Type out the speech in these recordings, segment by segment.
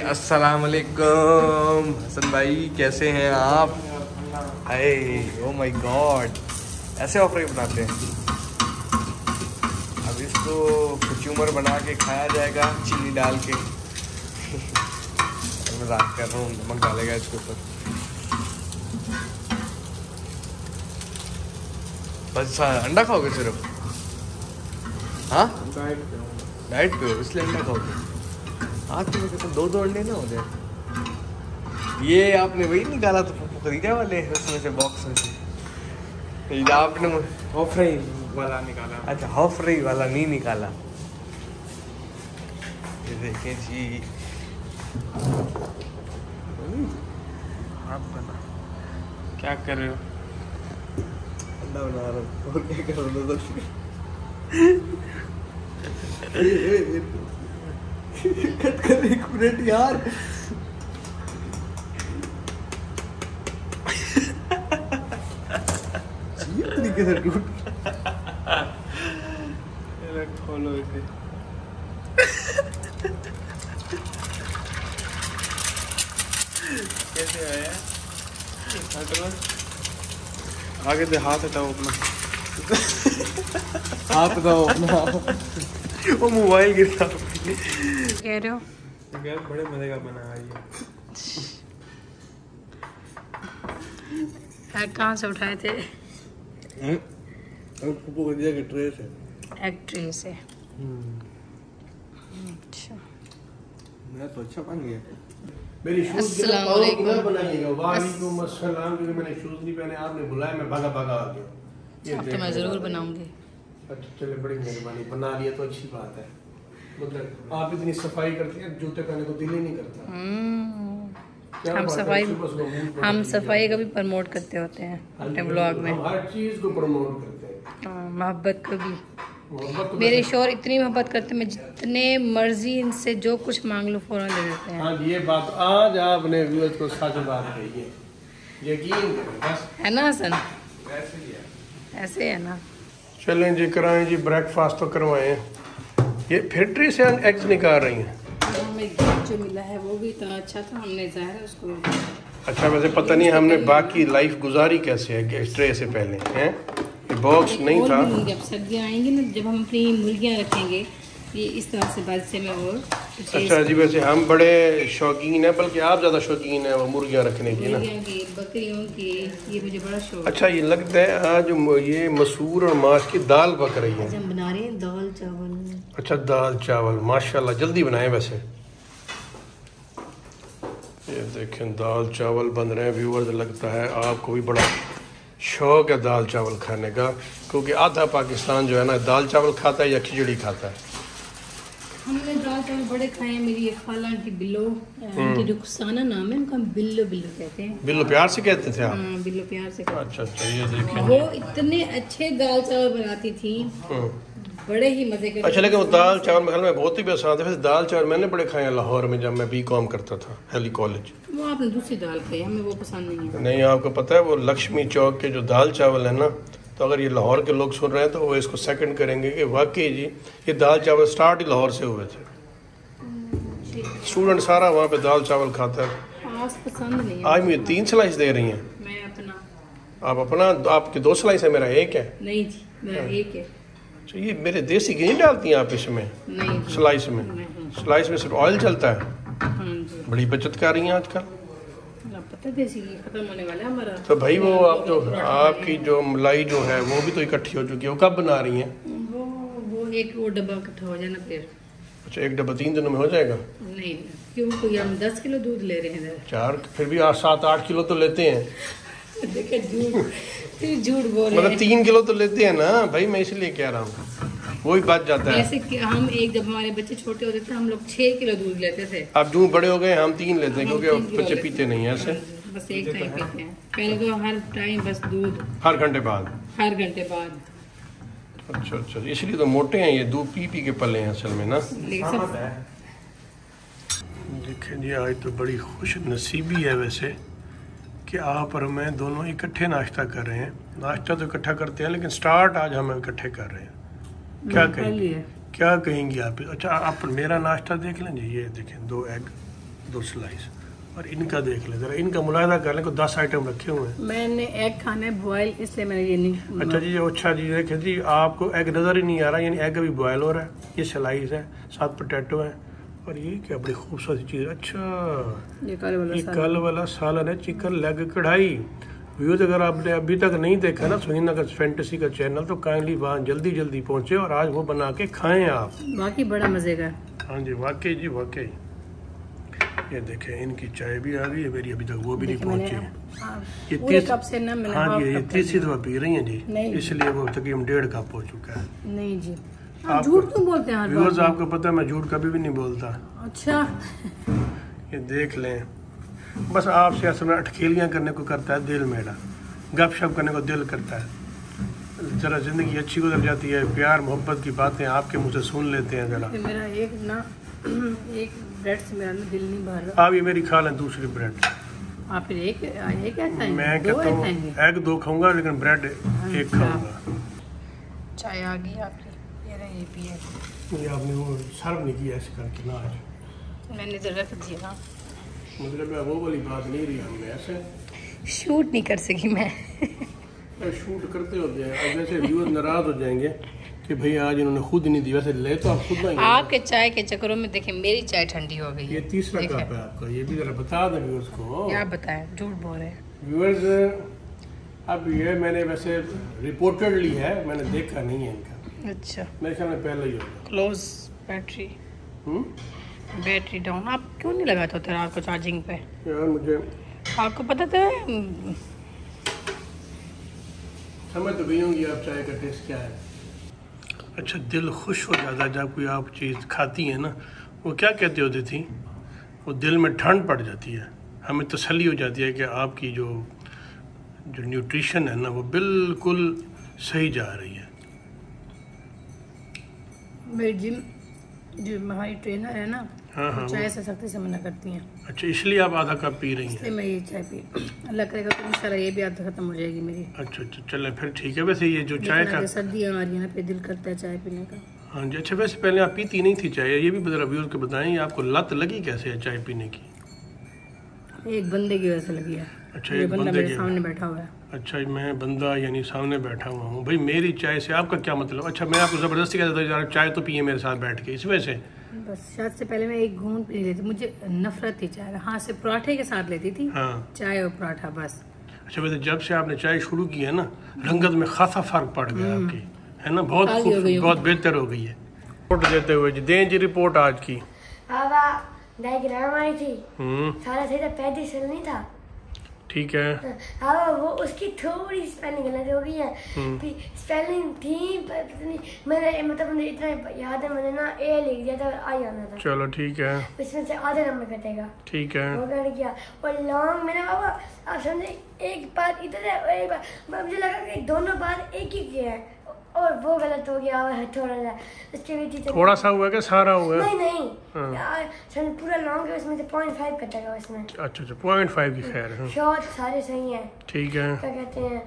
अस्सलाम वालेकुम हसन भाई, कैसे हैं आप? हाय, ओ माय गॉड, ऐसे ऑफर बनाते हैं। अब इसको कचूमर बना के खाया जाएगा चीनी डाल के। मैं रात कर रहा हूँ, नमक डालेगा इसके ऊपर। बस अंडा खाओगे सिर्फ? हाँ, डाइट पे हो इसलिए अंडा खाओगे। आज तो मुझे दो अंडे ना हो जाए। ये आपने वही निकाला तो खरीदा वाले उसमें से, बॉक्स में से आपने हॉफराई वाला निकाला। अच्छा, हॉफराई वाला नहीं निकाला। ये देखें जी, आप बना क्या कर रहे हो? अंडा बना रहा हूँ। और क्या कर रहा था? कट कर, एक मिनट यार। तरीके से खोलो इसे। कैसे आया? आगे से हाथ हटाओ अपना। हाथ दो अपना। वो मोबाइल गिरा। कह रहे हो? गैस बड़े मजे का बना है ये। कहाँ से उठाए थे? ट्रे से। एक ट्रे से। अच्छा, मैं तो अच्छा बन गया। मेरी शूज अस्सलाम वालेकुम। बनाइएगा। वालेकुम अस्सलाम। क्योंकि मैंने शूज नहीं पहने, आपने बुलाया, मैं भागा भागा आ गया। अब तो मैं ज़रूर बनाऊंगी। अच्छा चले, बड़ी मेहरबानी, बना लिया तो अच्छी बात है। मतलब आप इतनी सफाई करती हैं, जूते पहनने को दिल ही नहीं करता। हम सफाई का भी प्रमोट करते होते हैं अपने ब्लॉग में। हर चीज को प्रमोट करते हैं, मोहब्बत को भी। मोहब्बत तो मेरे शोहर इतनी मोहब्बत करते हैं, मैं जितने मर्जी इनसे जो कुछ मांग लो फौरन दे देते हैं। हाँ, ये बात आज आपने व्यूअर्स को सच बात कही है, यकीन करें बस। है ना हसन? ऐसे है ना। चलें जी, कराएं जी, ब्रेकफास्ट तो करवाएं। ये फैक्ट्री से एग्स निकाल रही हैं। हमें गिफ्ट जो मिला है वो भी इतना अच्छा था, हमने ज़ाहिर उसको। अच्छा, वैसे पता नहीं हमने बाकी लाइफ गुजारी कैसे है इस ट्रे से पहले हैं। ये बॉक्स नहीं था। जब सर्दियाँ आएंगी ना, जब हम अपनी मुर्गियाँ रखेंगे, ये इस तरह से बाद से मैं और अच्छा जी, वैसे हम बड़े शौकीन हैं, बल्कि आप ज़्यादा शौकीन हैं वो मुर्गियाँ रखने की ना। मुर्गियों की, बकरियों की, ये मुझे बड़ा शौक। अच्छा, ये लगता है आज ये मसूर और माश की दाल पक रही है। हम बना रहे हैं दाल चावल। अच्छा, दाल चावल, माशाल्लाह, जल्दी बनाए वैसे। ये देखें, दाल चावल बन रहे हैं व्यूअर्स। लगता है आपको भी बड़ा शौक है दाल चावल खाने का, क्योंकि आधा पाकिस्तान जो है ना दाल चावल खाता है या खिचड़ी खाता है। हमने दाल चावल बड़े खाए हैं। मेरी एक खाला आंटी बिल्लो, आंटी रुखसाना नाम है उनका, बिल्लो बिल्लो कहते हैं। बिल्लो प्यार से कहते थे आप? हाँ, बिल्लो प्यार से कहते अच्छा अच्छा, ये देखें, हैं। वो इतने अच्छे दाल चावल बनाती थी, बड़े ही मजे के। अच्छा, लेकिन वो दाल चावल मेरे ख्याल में बहुत ही बेसाद है। वैसे दाल चावल मैंने बड़े खाए हैं लाहौर में, जब मैं बीकॉम करता था हेली कॉलेज। वो आपने दूसरी दाल खाई, हमें वो पसंद नहीं है। नहीं, आपको पता है वो लक्ष्मी चौक के जो दाल चावल है ना, तो अगर ये लाहौर के लोग सुन रहे हैं तो वो इसको सेकंड करेंगे कि वाकई जी ये दाल चावल स्टार्ट ही लाहौर से हुए थे। स्टूडेंट सारा वहाँ पे दाल चावल खाता है। खास पसंद नहीं है। आज मुझे 3 स्लाइस दे रही हैं। मैं अपना, आप अपना, आपके 2 स्लाइस है, मेरा 1 है। नहीं जी, मेरा एक है। अच्छा, ये मेरे देसी घी नहीं डालती हैं आप इसमें? नहीं जी। स्लाइस में? नहीं। स्लाइस में सिर्फ ऑयल चलता है। हाँ जी, बड़ी बचत कर रही हैं आजकल। पता है देसी घी खत्म होने वाला है हमारा। तो भाई वो आप जो आपकी जो मलाई जो है वो भी तो इकट्ठी हो चुकी है, वो कब बना रही हैं? वो एक वो डब्बा इकट्ठा हो जाना फिर। अच्छा, 1 डब्बा 3 दिनों में हो जाएगा? नहीं, क्यों, कोई हम 10 किलो दूध ले रहे हैं। 4, फिर भी 7-8 किलो तो लेते हैं। देखिए झूठ, फिर झूठ बोल रहे मतलब हैं। 3 किलो तो लेते हैं ना भाई, मैं इसलिए कह रहा हूँ, वही बच जाता है। जैसे कि हम एक, जब हमारे बच्चे छोटे होते थे हम लोग 6 किलो दूध लेते थे। अब जो बड़े हो गए हम 3 लेते हैं, हम क्योंकि 3 किलो बच्चे लेते पीते नहीं है ऐसे। बस एक टाइम पीते हैं, पहले तो हर टाइम बस दूध, हर घंटे बाद। हर घंटे बाद। अच्छा अच्छा, इसलिए तो मोटे हैं ये, दूध पी पी के पले हैं असल में ना। लेकिन सब देखें जी, आज तो बड़ी खुश नसीबी है वैसे कि आप और मैं दोनों इकट्ठे नाश्ता कर रहे हैं। नाश्ता तो इकट्ठा करते हैं, लेकिन स्टार्ट आज हम इकट्ठे कर रहे हैं। क्या कहेंगी आप? अच्छा, आप मेरा नाश्ता देख लें जी, ये देखें 2 एग, 2 स्लाइस। और इनका देख ले जरा, इनका मुलाहिदा कर लें, को 10 आइटम रखे हुए हैं। मैंने एग खाना है बॉयल, इसलिए मैंने ये नहीं। अच्छा जी, अच्छा जी, देखें जी, आपको एग नज़र ही नहीं आ रहा, यानी एग अभी बॉयल हो रहा है। ये स्लाइस है, साथ पोटैटो है, और ये क्या बड़ी खूबसूरत चीज़। अच्छा, ये कल वाला सालन है, चिकन लेग कढ़ाई। व्यूज अगर आपने अभी तक नहीं देखा ना सुनीना का फैंटेसी का चैनल, तो काइंडली वहाँ जल्दी जल्दी पहुँचे और आज वो बना के खाएं आप। बाकी बड़ा मजे का। हाँ जी, वाकई जी वाकई। ये देखें, इनकी चाय भी आ गई है, मेरी अभी तक वो भी नहीं पहुंची। ये पूरे कप से ना मैंने हाँ जी, ये हाफ कप तीसरी दफा पी रही हैं जी, नहीं। इसलिए वो तकरीबन 1.5 कप हो चुका है। नहीं जी, आप झूठ क्यों बोलते हैं हर बार? व्यूअर्स, आपको पता है मैं झूठ कभी भी नहीं बोलता। अच्छा, ये देख लें, बस आपसे असल में अटखेलियाँ करने को करता है दिल मेरा, गपशप करने को दिल करता है। जरा ज़िंदगी अच्छी गुजर जाती है, प्यार मोहब्बत की बातें आपके मुँह से सुन लेते हैं जरा। मेरा एक ब्रेड से मेरा दिल नहीं भर रहा। आप ये मेरी खा लें दूसरी ब्रेड। आप फिर एक क्या खाएंगे? मैं दो कहता हूँ खाएंगे? एग 2 खाऊंगा, लेकिन ब्रेड 1 खाऊंगा। चाय आ गई आपकी, ये रही, ये पिए। ये आपने वो सर्व नहीं किया ऐसे करके ना आज। मैंने तो रख दिया, मतलब वो वाली बात नहीं रही, हमने ऐसे शूट नहीं कर सकी मैं। शूट करते होते हैं, और जैसे व्यूअर नाराज हो जाएंगे कि भाई आज इन्होंने खुद नहीं दी, वैसे ले तो आप खुद आएंगे। आपके चाय के चक्करों में देखिए मेरी चाय ठंडी हो गई है। ये तीसरा कप है आपका, ये भी जरा बता दें व्यूअर्स को। क्या बताएं, झूठ बोल रहे हैं व्यूअर्स। अब ये मैंने वैसे रिपोर्टेडली है, मैंने देखा नहीं है इनका। अच्छा, मेरे ख्याल में पहले ही होगा। Close battery, battery down. आप क्यों नहीं लगाते होते रात को चार्जिंग पे? यार मुझे आपको पता तो है। समझ तो गई होंगी आप चाय का टेस्ट क्या है। अच्छा, दिल खुश हो जाता है जब कोई आप चीज़ खाती है ना, वो क्या कहते होती थी, वो दिल में ठंड पड़ जाती है, हमें तसल्ली हो जाती है कि आपकी जो न्यूट्रिशन है ना वो बिल्कुल सही जा रही है। मेरी जिम जो हमारी ट्रेनर है ना, हाँ, चाय से सख्ती से मना करती हैं। अच्छा, इसलिए आप आधा कप पी रही हैं। इसलिए मैं ये चाय पी, अल्लाह करेगा तो इंशाल्लाह ये भी आदत खत्म हो जाएगी मेरी। अच्छा, चलें फिर ठीक है। वैसे ये जो चाय का, सर्दियाँ आ रही हैं, पे दिल करता है चाय पीने का। हाँ जी। अच्छा, वैसे पहले आप पीती नहीं थी चाय, ये भी जरा व्यूअर्स को बताएं, ये आपको लत लगी कैसे है चाय पीने की? एक बंदे की वजह से लगी है। अच्छा, ये एक बंदा बंदे मेरे की। सामने बैठा हुआ है। अच्छा, मैं बंदा यानी सामने बैठा हुआ हूँ। भाई मेरी चाय से आपका क्या मतलब? अच्छा, मैं आपको ज़बरदस्ती कहता था यार चाय तो पिए मेरे साथ बैठ के, इस वजह से? बस शायद से पहले मैं एक घूंट पी लेती, मुझे नफरत थी चाय। हाँ, से पराठे के साथ लेती थी। हाँ, चाय और पराठा बस। अच्छा, वैसे जब से आपने चाय शुरू की है ना, रंगत में खासा फर्क पड़ गया आपकी, है ना? बहुत बहुत बेहतर हो गई है। रिपोर्ट देते हुए जी, दें जी रिपोर्ट आज की। डायग्राम आई थी, सारा सही था, 35 साल नहीं था। ठीक है। हाँ, वो उसकी थोड़ी स्पेलिंग गलत हो गई है। स्पेलिंग थी पता नहीं, मैंने मतलब मुझे इतना याद है, मैंने ना ए लिख दिया था, आई आना था। चलो ठीक है, उसमें से आधे नंबर कटेगा। ठीक है। वो कर किया, और लॉन्ग मैंने बाबा आप समझे, एक बार इधर है और एक बार मुझे लगा कि दोनों बार एक ही किया है, और वो गलत हो गया थोड़ा सा। उसके भी थोड़ा सा हुआ क्या, सारा हुआ? नहीं यार, पूरा लॉन्ग है, उसमें से 0.5 कटेगा उसमें। अच्छा, 0.5 की खैर है। शॉर्ट सारे सही हैं। ठीक है। क्या कहते हैं,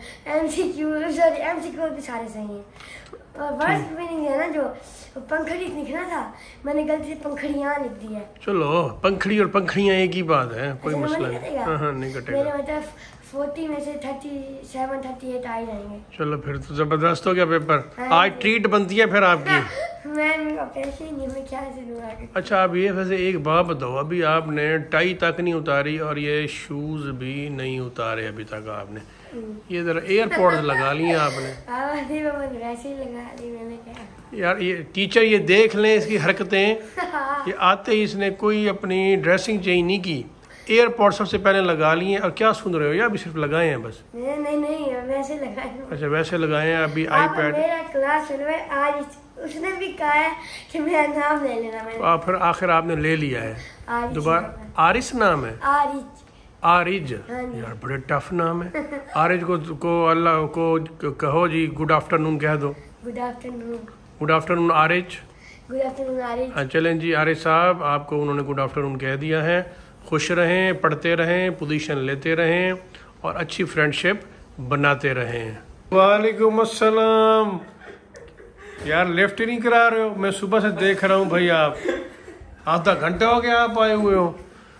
एमसीक्यू भी सारे सही हैं। और वर्स्ट मीनिंग है ना, जो पंखड़ी लिखना था, मैंने गलती से पंखड़ियाँ लिख दी है। चलो, पंखड़ी और पंखड़ियाँ एक ही बात है, कोई मसला नहीं। हाँ, नहीं कटेगा। मेरे मतलब 40 में से 37 38 आ ही जाएंगे। चलो फिर तो जबरदस्त हो गया पेपर। आज ट्रीट बनती है फिर आपकी। मैं पैसे ही नहीं, मैं क्या से दूंगा। अच्छा, आप ये वैसे एक बात बताओ, अभी आपने टाई तक नहीं उतारी और ये शूज भी नहीं उतारे अभी तक आपने, ये जरा एयरपोर्ट्स लगा लिए आपने। वैसे ही लगा ली मैंने, क्या यार ये टीचर ये देख लें इसकी हरकतें। ये आते ही इसने कोई अपनी ड्रेसिंग चेंज नहीं की, एयरपोर्ट सबसे पहले लगा लिए। और क्या सुन रहे हो, या अभी सिर्फ लगाए हैं बस? नहीं वैसे लगाए। अच्छा, वैसे लगाए हैं। अभी आईपैड मेरा क्लास चल रहा है आज, उसने भी कहा है कि मेरा नाम ले लेना। मैंने तो फिर आखिर आपने ले लिया है दोबारा? आरिस नाम है? आरिज। यार बड़े टफ नाम है। आरिज को अल्लाह को कहो जी गुड आफ्टरनून कह दो। Good afternoon. Good afternoon Aariz. Good afternoon Aariz. चलें जी आरिज साहब, आपको उन्होंने गुड आफ्टरनून कह दिया है। खुश रहें, पढ़ते रहें, पोजीशन लेते रहें और अच्छी फ्रेंडशिप बनाते रहें। वालेकुम अस्सलाम। यार लिफ्ट ही नहीं करा रहे हो, मैं सुबह से देख रहा हूँ भाई, आप आधा घंटा हो गया आप आए हुए हो।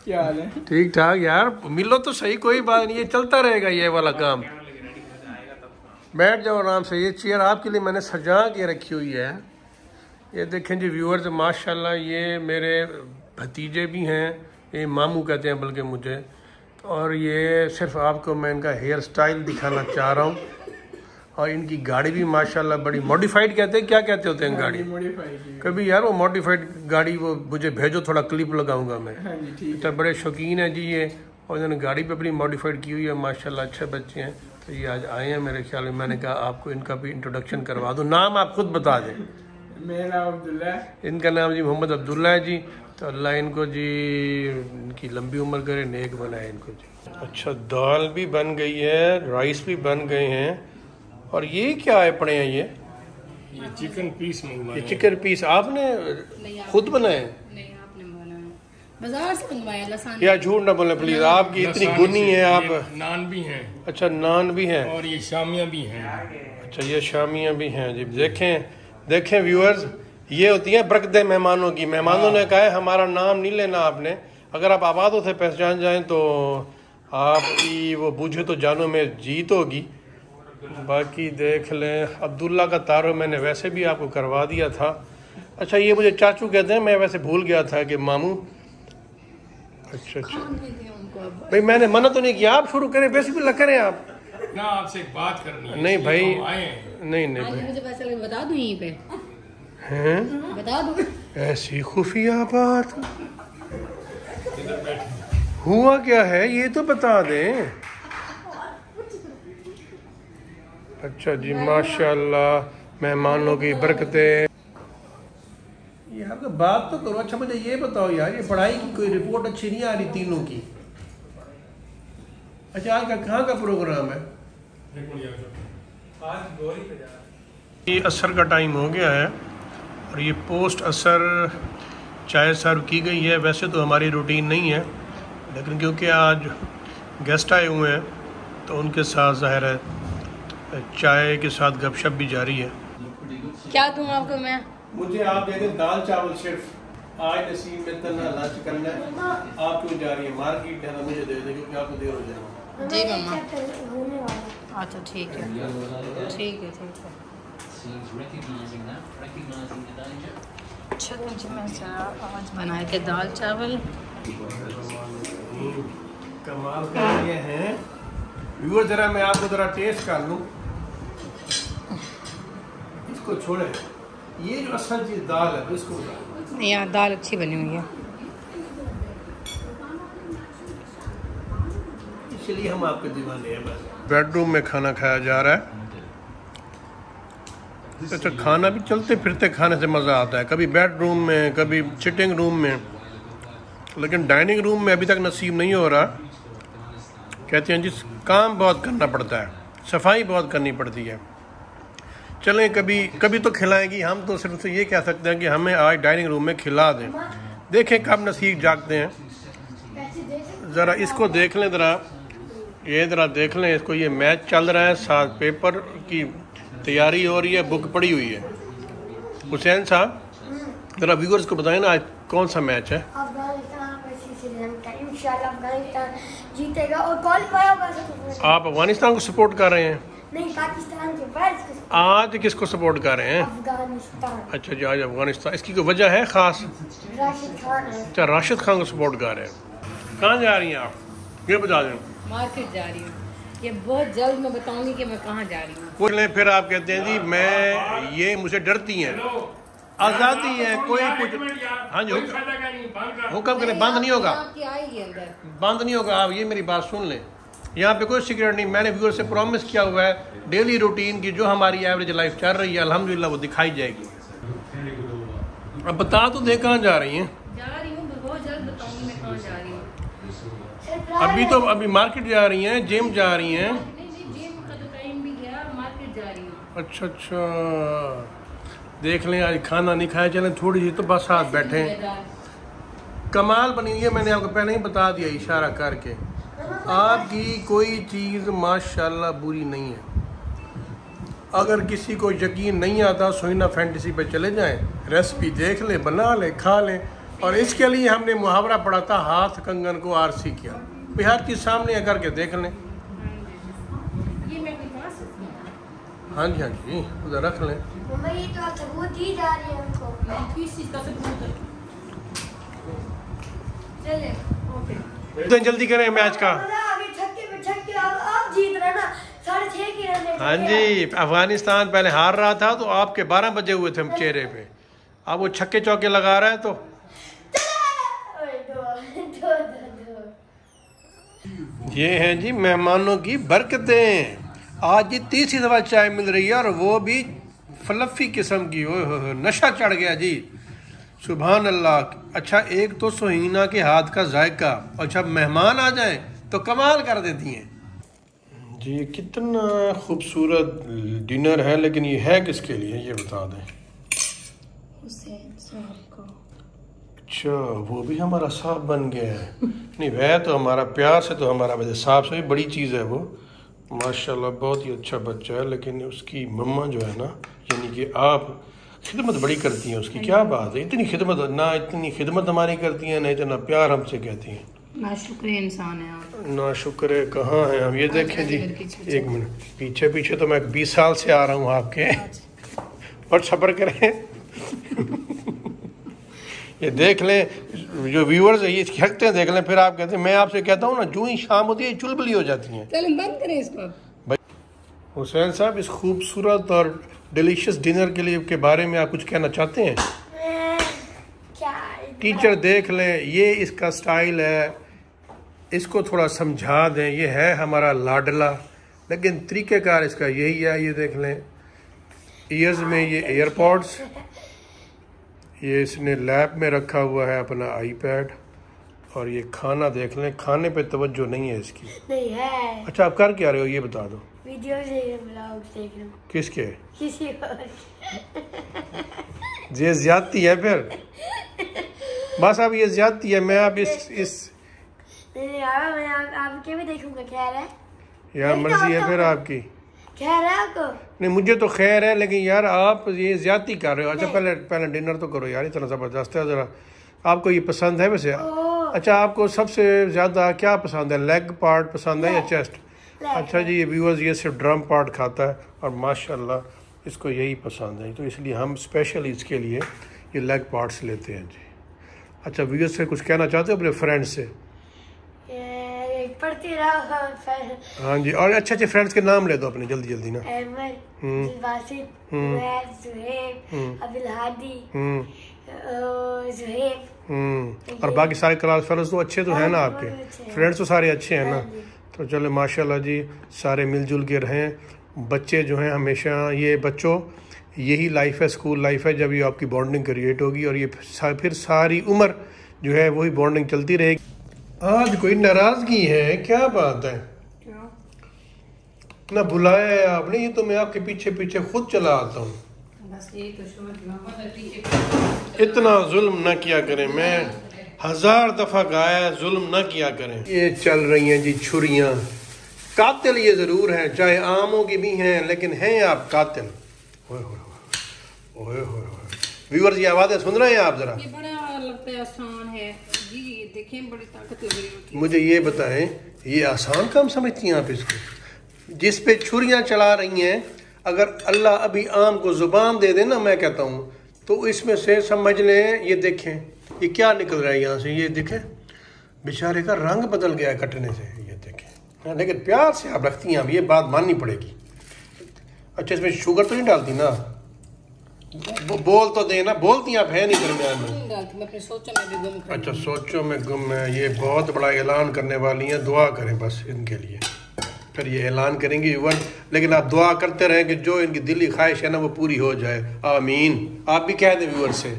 क्या हाल है? ठीक ठाक यार, मिलो तो सही, कोई बात नहीं, ये चलता रहेगा ये वाला काम। बैठ जाओ आराम से, ये चेयर आपके लिए मैंने सजा के रखी हुई है। ये देखें जी व्यूअर्स, माशाल्लाह ये मेरे भतीजे भी हैं, ये मामू कहते हैं बल्कि मुझे, और ये सिर्फ आपको मैं इनका हेयर स्टाइल दिखाना चाह रहा हूँ। और इनकी गाड़ी भी माशाल्लाह बड़ी मॉडिफाइड कहते हैं, क्या कहते होते हैं गाड़ी? मॉडिफाइड। कभी यार वो मॉडिफाइड गाड़ी वो मुझे भेजो, थोड़ा क्लिप लगाऊंगा मैं। हाँ जी ठीक। तो बड़े शौकीन है जी ये, और इन्होंने गाड़ी पे अपनी मॉडिफाइड की हुई है माशाल्लाह, अच्छे बच्चे हैं। तो ये आज आए हैं मेरे ख्याल में, मैंने कहा आपको इनका भी इंट्रोडक्शन करवा दूँ। नाम आप खुद बता दें। मेरा नाम अब्दुल्ला है। इनका नाम जी मोहम्मद अब्दुल्ला है जी। तो अल्लाह इनको जी इनकी लंबी उम्र करे, नेक बनाए इनको जी। अच्छा, दाल भी बन गई है, राइस भी बन गए हैं, और ये क्या है पड़े हैं ये चिकन पीस ये चिकन पीस आपने खुद बनाए? नहीं, आपने बनाया, बाजार से मंगवाया लसानी। या झूठ ना बोले प्लीज, आपकी इतनी गुनी है आप। नान भी हैं अच्छा, नान भी हैं, और ये शामियाँ भी हैं। अच्छा ये शामियाँ भी हैं जी। देखें व्यूअर्स, ये होती है बरकतें मेहमानों की। मेहमानों ने कहा है हमारा नाम नहीं लेना आपने, अगर आप आबादों से पहचान जाएं तो आपकी वो बूझे तो जानों में जीत होगी। बाकी देख लें, अब्दुल्ला का तारो मैंने वैसे भी आपको करवा दिया था। अच्छा, ये मुझे चाचू कहते हैं, मैं वैसे भूल गया था कि मामू। अच्छा भाई, मैंने मना तो नहीं किया, आप शुरू करें, बेसिकली करें आप ना। आपसे एक बात करनी है। नहीं भाई, आए हैं। नहीं आज भाई, मुझे पैसा लगे, बता दूं यहीं पे, हैं बता दूं। ऐसी खुफिया बात हुआ क्या है ये तो बता दें। अच्छा जी, माशाल्लाह मेहमानों की बरकतें। यार तो बात तो करो। अच्छा मुझे ये बताओ यार, ये पढ़ाई की कोई रिपोर्ट अच्छी नहीं आ रही तीनों की। अच्छा, आज का कहाँ का प्रोग्राम है? ये असर का टाइम हो गया है और ये पोस्ट असर चाय सर्व की गई है। वैसे तो हमारी रूटीन नहीं है, लेकिन क्योंकि आज गेस्ट आए हुए हैं तो उनके साथ ज़ाहिर है चाय के साथ गपशप भी जारी है। क्या दूं आपको मैं? मुझे आप दे दें दाल चावल सिर्फ। आज नसीब में तना लंच करना है। आप क्यों जा रही है मार्केट? है ना, मुझे दे दें क्योंकि आपको देर हो जाएगी। जी मम्मा। होने वाला। अच्छा ठीक है, ठीक है, ठीक है। अच्छा जी, मैं आज बनाए थे दाल चावल। कमाल कर रहे हैं व्यूअर। जरा मैं आपको जरा टेस्ट कर लूँ, इसको छोड़े। ये जो असल चीज दाल है इसको यहाँ दाल अच्छी बनी हुई है, इसलिए हम आपके दीवाने हैं बस। बेडरूम में खाना खाया जा रहा है। अच्छा, खाना भी चलते फिरते खाने से मज़ा आता है, कभी बेडरूम में कभी सिटिंग रूम में, लेकिन डाइनिंग रूम में अभी तक नसीब नहीं हो रहा। कहते हैं जिस काम बहुत करना पड़ता है, सफाई बहुत करनी पड़ती है। चलें कभी तो खिलाएंगी। हम तो सिर्फ ये कह सकते हैं कि हमें आज डाइनिंग रूम में खिला दें। देखें कब नसीब जागते हैं। ज़रा इसको देख लें, ये ज़रा देख लें इसको। ये मैच चल रहा है, साथ पेपर की तैयारी हो रही है, बुक पड़ी हुई है। हुसैन साहब ज़रा व्यूअर्स को बताएं ना आज कौन सा मैच है? अफगानिस्तान वर्सेस श्रीलंका। इंशाल्लाह अफगानिस्तान जीतेगा और क्वालीफाई होगा। आप अफगानिस्तान को सपोर्ट कर रहे हैं? नहीं, पाकिस्तान के वर्ल्ड को। आज किसको सपोर्ट कर रहे हैं? अफगानिस्तान। अच्छा जी, आज अफगानिस्तान। इसकी कोई वजह है ख़ास? राशिद खान है। अच्छा, राशिद खान को सपोर्ट कर रहे हैं। कहाँ जा रही हैं आप, ये बता दें। मार्केट जा रही हूँ, ये बहुत जल्द मैं बताऊंगी कि मैं कहाँ जा रही हूँ। बोले फिर आप कहते हैं जी मैं ये मुझे डरती हैं। आज़ादी है, कोई कुछ। हाँ जी, हुक्म करें, बंद नहीं होगा, आपकी आएगी अंदर, बंद नहीं होगा। आप ये मेरी बात सुन लें, यहाँ पे कोई सिक्योरिटी नहीं। मैंने व्यूअर से प्रॉमिस किया हुआ है डेली रूटीन की जो हमारी एवरेज लाइफ चल रही है अल्हम्दुलिल्लाह वो दिखाई जाएगी। अब बता तो दे कहाँ जा रही हैं? जा रही हूँ, बहुत जल्द बताऊंगी मैं कहाँ जा रही हूँ। अभी मार्केट जा रही हैं, जिम जा रही हैं? नहीं, जिम का तो टाइम भी गया, मार्केट जा रही हूँ। अच्छा, देख लें आज खाना नहीं खाया, चलें थोड़ी सी तो बस साथ बैठे। कमाल बनी हुई है, मैंने आपको पहले ही बता दिया इशारा करके। आपकी कोई चीज़ माशाल्लाह बुरी नहीं है। अगर किसी को यकीन नहीं आता सोइना फैंटेसी पे चले जाएं, रेसिपी देख लें, बना लें, खा लें। और इसके लिए हमने मुहावरा पढ़ा था, हाथ कंगन को आरसी किया। भाई हर चीज़ सामने करके देख लें। ये मैं कोई पास सकती हूँ? हाँ जी, हाँ जी, उधर रख लें। मम्मा ये तो सबूत दी जा रही है उनको। किस चीज़ का सबूत है? चले ओके। तो जल्दी करें मैच का। अभी छक्के पे छक्के आप जीत रहे ना, 6.5 की रन। हाँ जी, अफगानिस्तान पहले हार रहा था तो आपके 12 बजे हुए थे हम चेहरे पे। अब वो छक्के चौके लगा रहा है तो ये हैं जी मेहमानों की बरकतें। आज ये तीसरी दफ़ा चाय मिल रही है और वो भी फ्लफी किस्म की। ओए हो, नशा चढ़ गया जी, सुभान अल्लाह। अच्छा, एक तो सुहीना के हाथ का जायका, अच्छा मेहमान आ जाएं तो कमाल कर देती हैं जी। कितना खूबसूरत डिनर है, लेकिन ये है किसके लिए ये बता दें। हुसैन साहब को। अच्छा, वो भी हमारा साहब बन गया है। नहीं, वह तो हमारा प्यार से तो हमारा वैसे साहब से भी बड़ी चीज़ है वो, माशाल्लाह बहुत ही अच्छा बच्चा है। लेकिन उसकी मम्मा जो है ना, यानी कि आप खिदमत बड़ी करती हैं उसकी। क्या बात है, इतनी खिदमत ना, इतनी खिदमत हमारी करती हैं, नहीं इतना प्यार हमसे कहती हैं। नाशुक्र इंसान है आप। ना शुक्र कहाँ है हम। ये देखें जी, एक मिनट पीछे पीछे तो मैं 20 साल से आ रहा हूँ आपके, और सब्र करें। ये देख लें जो व्यूअर्स है, ये हकते हैं देख लें, फिर आप कहते हैं। मैं आपसे कहता हूँ ना, जो ही शाम होती है चुलबुली हो जाती हैं। चलें बंद करें इसको। भाई हुसैन साहब, इस खूबसूरत और डिलीशियस डिनर के लिए के बारे में आप कुछ कहना चाहते हैं? क्या टीचर देख लें, ये इसका स्टाइल है, इसको थोड़ा समझा दें। ये है हमारा लाडला, लेकिन तरीक़ेकार इसका यही है। ये देख लें, ईयर्स में ये एयरपॉड्स, ये इसने लैब में रखा हुआ है अपना आईपैड, और ये खाना देख लें, खाने पे तवज्जो नहीं है इसकी। नहीं है। अच्छा, आप कर क्या रहे हो ये बता दो। वीडियो देख रहे, ब्लॉग देख रहे। किसके? किसी और। ये ज्यादती है फिर, बस अब ये ज्यादती है। मैं अब इस नहीं यार, मैं आपके भी देखूंगा। खैर है यार, मर्जी है फिर आपकी। खैर है आपको? नहीं, मुझे तो खैर है, लेकिन यार आप ये ज्यादती कर रहे हो। अच्छा, पहले डिनर तो करो यार, इतना ज़बरदस्त है। ज़रा आपको ये पसंद है वैसे? अच्छा, आपको सबसे ज़्यादा क्या पसंद है? लेग पार्ट पसंद है या चेस्ट? अच्छा जी, ये व्यूअर्स ये सिर्फ ड्रम पार्ट खाता है और माशाल्लाह इसको यही पसंद है, तो इसलिए हम स्पेशल इसके लिए ये लेग पार्ट्स लेते हैं जी। अच्छा, व्यूअर्स से कुछ कहना चाहते हो अपने फ्रेंड से? पढ़ती रहो। हाँ जी, और अच्छे अच्छे फ्रेंड्स के नाम ले दो अपने, जल्दी जल्दी ना। अहमद, बासित, जुहैब, अब्दुल हादी, जुहैब, और बाकी सारे क्लास फेलोज तो अच्छे तो हैं ना आपके? फ्रेंड्स तो सारे अच्छे हैं ना? तो चलो माशाल्लाह जी, सारे मिलजुल के रहें। बच्चे जो हैं हमेशा, ये बच्चों यही लाइफ है, स्कूल लाइफ है, जब ये आपकी बॉन्डिंग क्रिएट होगी और ये फिर सारी उम्र जो है वही बॉन्डिंग चलती रहेगी। आज कोई नाराजगी है? क्या बात है? ना बुलाया है आपने, ये तो मैं आपके पीछे पीछे खुद चला आता हूँ। इतना जुल्म ना किया करें, मैं 1000 दफा गाया, जुल्म ना किया करें। ये चल रही हैं जी छुरियां। कातिल ये जरूर है, चाहे आमों की भी हैं, लेकिन हैं आप कातिल। ओए होए होए होए। व्यूअर्स, ये आवाजें सुन रहे हैं आप? जरा ये बड़ा लगता है आसान है जी, ये देखें बड़ी ताकत लग रही होती है। मुझे ये बताएं, ये आसान काम समझती हैं आप इसको? जिस पे छुरियां चला रही हैं, अगर अल्लाह अभी आम को जुबान दे दे ना, मैं कहता हूँ, तो इसमें से समझ लें, ये देखें ये क्या निकल रहा है यहाँ से। ये देखें बेचारे का रंग बदल गया है कटने से। ये देखें, लेकिन प्यार से आप रखती हैं, अब ये बात माननी पड़ेगी। अच्छा, इसमें शुगर तो नहीं डालती ना? बोल तो देना, बोलती आप है नहीं दरमियान में। मैं अपने सोचों में भी गुम। अच्छा, सोचों में गुम है। ये बहुत बड़ा ऐलान करने वाली हैं, दुआ करें बस इनके लिए। फिर ये ऐलान करेंगे व्यूअर, लेकिन आप दुआ करते रहें कि जो इनकी दिली ख्वाहिश है ना वो पूरी हो जाए। आमीन। आप भी कह दें व्यूअर से।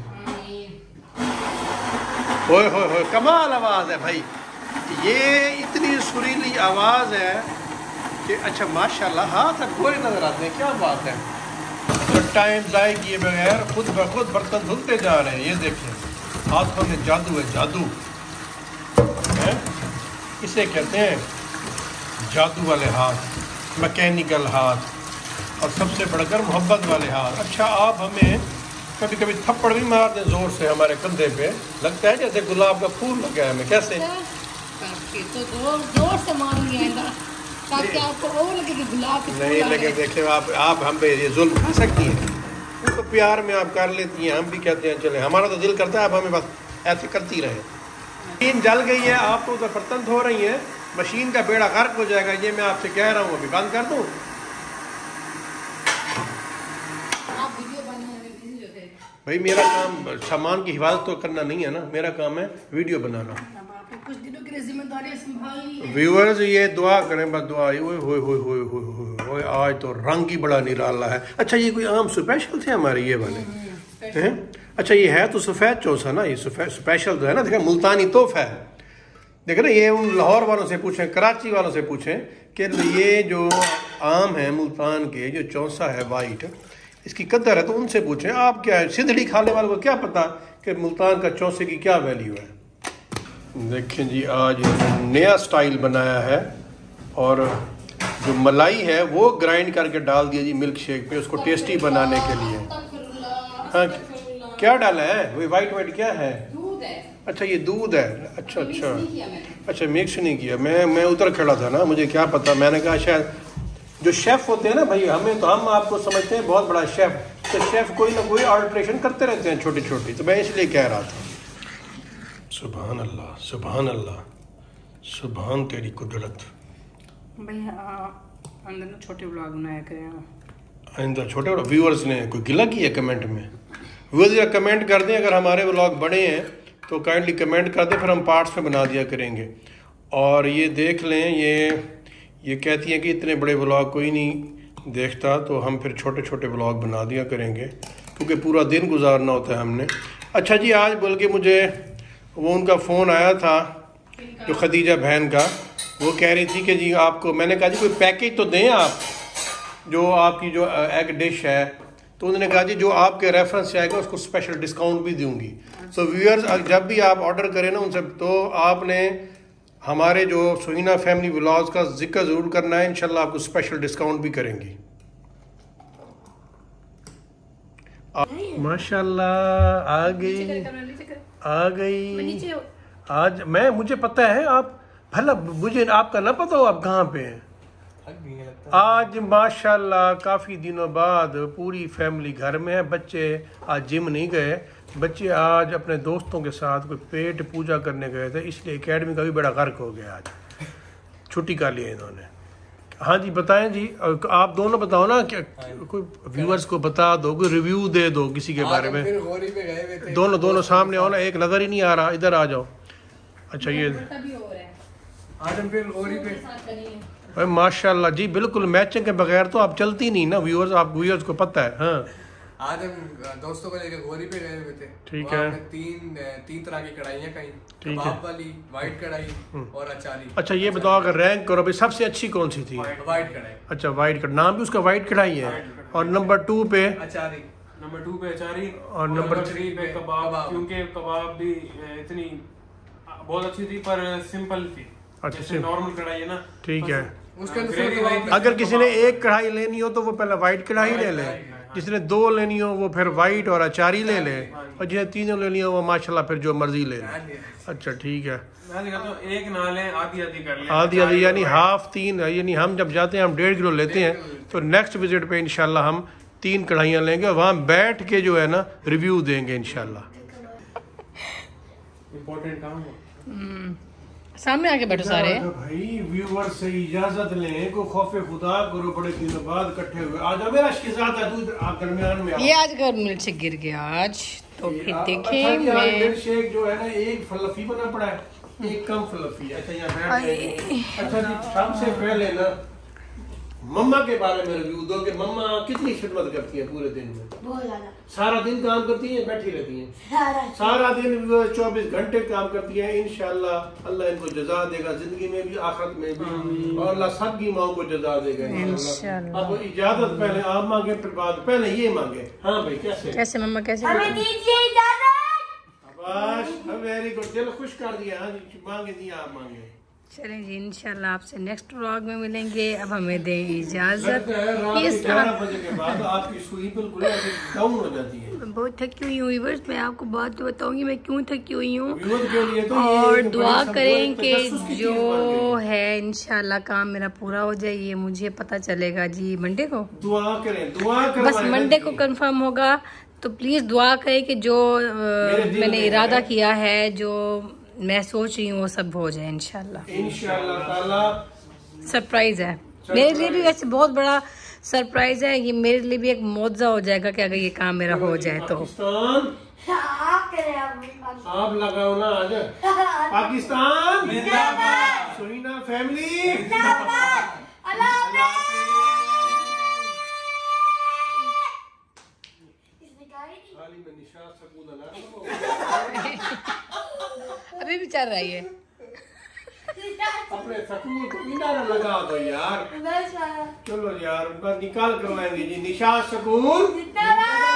ओए होए होए, कमाल आवाज़ है भाई, ये इतनी सुरीली आवाज़ है कि अच्छा माशाल्लाह, हाथ गोरे नजर आते हैं। क्या बात है। तो टाइम ज़ाय किए बगैर खुद ब खुद बर्तन धुलते जा रहे हैं। ये देखें, हाथों में जादू है, जादू है। इसे कहते हैं जादू वाले हाथ, मैकेनिकल हाथ, और सबसे बढ़कर मोहब्बत वाले हाथ। अच्छा, आप हमें कभी कभी थप्पड़ भी मार दे जोर से हमारे कंधे पे, लगता है जैसे गुलाब का फूल लगा है हमें। कैसे तो जोर से मारूंगी आएगा ताकि आपको वो लगे कि गुलाब के नहीं लगे। देखिए आप हम पे ये जुल्म कर सकती हैं, तो प्यार में आप कर लेती हैं, हम भी कहते हैं चले, हमारा तो दिल करता है आप हमें बस ऐसे करती रहे। मशीन जल गई है, आप तो उधर बर्तन धो रही हैं, मशीन का बेड़ा गर्क हो जाएगा, ये मैं आपसे कह रहा हूँ। अभी बंद कर दूँ? भाई मेरा काम सामान की हिफाजत तो करना नहीं है ना, मेरा काम है वीडियो बनाना। कुछ दिनों के लिए जिम्मेदारियां संभालनी है। व्यूअर्स ये दुआ करें, बस दुआ। ओए आज तो रंग ही बड़ा निराला है। अच्छा ये कोई आम स्पेशल थे हमारे ये वाले हैं? अच्छा ये है तो सफ़ेद चौसा ना, ये स्पेशल तो है ना। देखा मुल्तानी तोहफा है, देखे ना। ये उन लाहौर वालों से पूछें, कराची वालों से पूछें कि ये जो आम है मुल्तान के, जो चौसा है वाइट, इसकी कदर है तो उनसे पूछें। आप क्या है, सिंधड़ी खाने वालों को क्या पता कि मुल्तान का चौसे की क्या वैल्यू है। देखें जी आज नया स्टाइल बनाया है, और जो मलाई है वो ग्राइंड करके डाल दिया जी मिल्क शेक पे, उसको टेस्टी बनाने के लिए। हाँ क्या डाला है? वही वाइट क्या है? दूध है। अच्छा ये दूध है। अच्छा मिक्स नहीं किया। मैं उधर खड़ा था ना, मुझे क्या पता। मैंने कहा शायद जो शेफ होते हैं ना भाई, हम आपको समझते हैं बहुत बड़ा शेफ, तो शेफ कोई ना कोई अल्ट्रेशन करते रहते हैं छोटी छोटी, तो मैं इसलिए कह रहा था। सुभान अल्लाह, सुभान अल्लाह, सुभान तेरी कुदरत। भैया अंदर ना छोटे व्लॉग बनाया करें। अंदर छोटे व्यूअर्स ने कोई गिला किया कमेंट में? व्यूअर्स या कमेंट कर दें, अगर हमारे व्लॉग बड़े हैं तो काइंडली कमेंट कर दें, फिर हम पार्ट्स में बना दिया करेंगे। और ये देख लें, ये कहती हैं कि इतने बड़े व्लॉग कोई नहीं देखता, तो हम फिर छोटे छोटे व्लॉग बना दिया करेंगे, क्योंकि पूरा दिन गुजारना होता है हमने। अच्छा जी आज बल्कि मुझे वो उनका फ़ोन आया था, जो खदीजा बहन का, वो कह रही थी कि जी आपको, मैंने कहा जी कोई पैकेज तो दें आप, जो आपकी जो एग डिश है, तो उन्होंने कहा जी जो आपके रेफरेंस से आएगा उसको स्पेशल डिस्काउंट भी दूंगी। सो व्यूअर्स जब भी आप ऑर्डर करें ना उनसे, तो आपने हमारे जो सुहीना फैमिली व्लॉग्स का जिक्र ज़रूर करना है, इंशाल्लाह आपको स्पेशल डिस्काउंट भी करेंगी। माशाल्लाह आ गई आज। मुझे पता है आप भला, मुझे आपका ना पता हो आप कहाँ पे हैं। आज माशाल्लाह काफ़ी दिनों बाद पूरी फैमिली घर में है। बच्चे आज जिम नहीं गए, बच्चे आज अपने दोस्तों के साथ कोई पेट पूजा करने गए थे, इसलिए एकेडमी का भी बड़ा गर्क हो गया। आज छुट्टी कर लिया इन्होंने। हाँ जी बताएं जी, आप दोनों बताओ ना, क्या कोई व्यूअर्स को बता दो, कोई रिव्यू दे दो किसी के बारे में। दोनों सामने आओ ना, एक नज़र ही नहीं आ रहा, इधर आ जाओ। अच्छा ये आज हम फिर गोरी पे माशाल्लाह जी, बिल्कुल मैचिंग के बगैर तो आप चलती नहीं ना व्यूअर्स, आप व्यूअर्स को पता है। हाँ आज हम दोस्तों को लेकर गोरी पे गए हुए थे। ठीक है। तीन तरह की कढ़ाइयाँ खाई, कबाब वाली, व्हाइट कढ़ाई और अचारी। अच्छा ये बताओ अगर रैंक करो भाई, सबसे अच्छी कौन सी थी? व्हाइट कढ़ाई। अच्छा व्हाइट कढ़ाई, नाम भी उसका व्हाइट कढ़ाई है। और नंबर 2 पे अचारी, नंबर 2 पे अचारी, और नंबर 3 पे कबाब, क्योंकि कबाब भी इतनी बहुत अच्छी थी पर सिंपल थी। अच्छा नॉर्मल कढ़ाई है ना। ठीक है। उसके अगर किसी ने एक कढ़ाई लेनी हो तो वो पहले व्हाइट कढ़ाई ले ले, जिसने 2 लेनी हो वो फिर व्हाइट और अचारी ले ले, और जिसने 3 लेनी हो वो माशाल्लाह फिर जो मर्जी ले ले। अच्छा ठीक है। मैं कहता हूं एक ना लें, आधी आधी कर लें। आधी यानी हाफ 3, यानी हम जब जाते हैं हम 1.5 किलो लेते हैं, तो नेक्स्ट विजिट पे इंशाल्लाह हम 3 कढ़ाइयाँ लेंगे, वहाँ बैठ के जो है ना रिव्यू देंगे इंशाल्लाह। इम्पोर्टेंट काम है। सामने आके बैठो सारे। भाई व्यूअर से इजाजत लें, को खौफे खुदा करो, बड़े दिनों बाद इकट्ठे हुए। आज मेरा शिकायत है, तू आप दरमियान में। ये आज घर मिल से गिर गया आज, तो फिर देखें। अच्छा मिल्क शेक जो है ना, एक फ्लफी बना पड़ा है, एक कम फ्लफी है। अच्छा यहाँ बैठ जाएंगे। अच्छा जी सबसे पहले ना मम्मा के बारे में रिव्यू दो कि मम्मा कितनी खिदमत करती है पूरे दिन में? बहुत ज्यादा। सारा दिन काम करती है, बैठी रहती है? सारा दिन 24 घंटे काम करती है। इंशाल्लाह अल्लाह इनको जजा देगा, जिंदगी में भी आखिरत में भी, और अल्लाह सबकी माओ को जजा देगा इंशाल्लाह। अब इजाजत पहले आप मांगे, फिर बाद पहले ये मांगे। हाँ भाई कैसे मम्मा कैसे? हमें दीजिए इजाजत। बस वेरी गुड, दिल खुश कर दिया। हाँ जी मांगे दिया, आप मांगे। चलें जी, इंशाल्लाह आपसे नेक्स्ट व्लॉग में मिलेंगे। अब हमें दें इजाजत। लगता है रात के 11 बजे के बाद आपकी सुई बिल्कुल डाउन हो जाती है। मैं बहुत थकी हुई हूँ व्यूअर्स, मैं आपको बात तो बताऊंगी मैं क्यों थकी हुई हूँ। व्यूअर के लिए तो ये और एक दुआ बड़ी करें कि तजस्सुस की चीज़ जो बन गई है इंशाल्लाह काम मेरा पूरा हो जाए। ये मुझे पता चलेगा जी मंडे को, दुआ करें बस मंडे को कंफर्म होगा। तो प्लीज दुआ करें कि जो मैंने इरादा किया है, जो मैं सोच रही हूँ वो सब हो जाए इंशाल्लाह। इंशाल्लाह ताला। सरप्राइज है मेरे लिए भी, वैसे बहुत बड़ा सरप्राइज है ये मेरे लिए भी। एक मौजा हो जाएगा कि अगर ये काम मेरा हो जाए तो। पाकिस्तान आप करें आप आप लगाओ ना आज। पाकिस्तान जिंदाबाद, सुरीना फैमिली जिंदाबाद, अल्लाह हाफ़िज़। इसने कहा ही नहीं। खाली में निशात सकून अल्लाह अभी भी चल रहा है ये। अपने सकून को किनारा लगा दो यार। बस चलो यार, उनका निकाल करवाएंगे जी। निशात सकून जिंदाबाद।